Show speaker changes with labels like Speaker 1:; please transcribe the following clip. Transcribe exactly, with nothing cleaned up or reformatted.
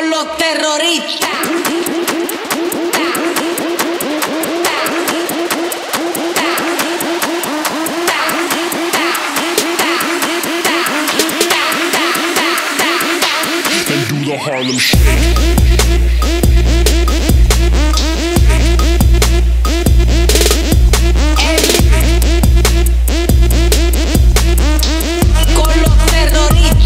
Speaker 1: con los terroristas.
Speaker 2: And do the Harlem Shake.
Speaker 1: Con los terroristas.